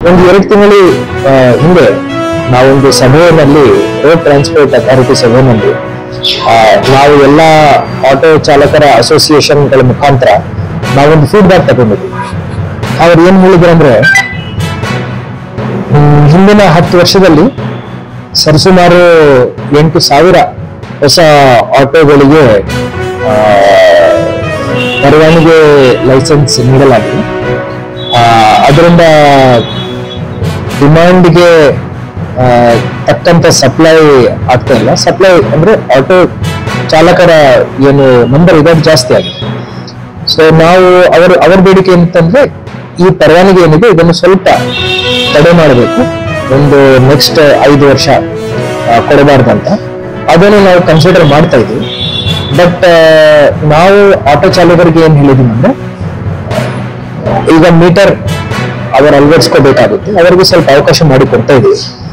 ಒಂದು 2 ತಿಂಗಳ ಹಿಂದೆ ನಾವೊಂದು ಸಭೆಯಲ್ಲಿ ರೋಡ್ ಟ್ರಾನ್ಸ್ಪೋರ್ಟ್ ಅಥಾರಿಟಿ ಸಭೆಯಲ್ಲಿ ನಾವು ಎಲ್ಲ ಆಟೋ ಚಾಲಕರ ಅಸೋಸಿಯೇಷನ್ಗಳ ಮುಖಾಂತರ ನಾವೊಂದು ಫೀಡ್ಬ್ಯಾಕ್ ತಗೊಂಡಿದ್ವಿ. ಅವ್ರು ಏನ್ ಹೇಳಿದ್ರು ಅಂದ್ರೆ, ಹಿಂದಿನ 10 ವರ್ಷದಲ್ಲಿ ಸರಿಸುಮಾರು 8,000 ಹೊಸ ಆಟೋಗಳಿಗೆ ಪರವಾನಗಿ ಲೈಸೆನ್ಸ್ ನೀಡಲಾಗಿದೆ. ಅದರಿಂದ ಡಿಮ್ಯಾಂಡ್ಗೆ ತಕ್ಕಂತ ಸಪ್ಲೈ ಆಗ್ತಾ ಇಲ್ಲ. ಸಪ್ಲೈ ಅಂದ್ರೆ ಆಟೋ ಚಾಲಕರ ಏನು ನಂಬರ್ ಇದೆ ಜಾಸ್ತಿ ಆಗಿದೆ. ಸೊ ನಾವು ಅವರ ಬೇಡಿಕೆ ಅಂತಂದ್ರೆ ಈ ಪರವಾನಗಿ ಏನಿದೆ ಇದನ್ನು ಸ್ವಲ್ಪ ತಡೆ ಮಾಡಬೇಕು, ಒಂದು ನೆಕ್ಸ್ಟ್ 5 ವರ್ಷ ಕೊಡಬಾರ್ದಂತ. ಅದನ್ನು ನಾವು ಕನ್ಸಿಡರ್ ಮಾಡ್ತಾ ಇದ್ದೀವಿ. ಬಟ್ ನಾವು ಆಟೋ ಚಾಲಕರಿಗೆ ಏನ್ ಹೇಳಿದೀವಿ ಅಂದ್ರೆ, ಈಗ ಮೀಟರ್ ಅವರು ಅಳವಡಿಸ್ಕೋಬೇಕಾಗುತ್ತೆ, ಅವರಿಗೆ ಸ್ವಲ್ಪ ಅವಕಾಶ ಮಾಡಿ ಕೊಡ್ತಾ ಇದೀವಿ.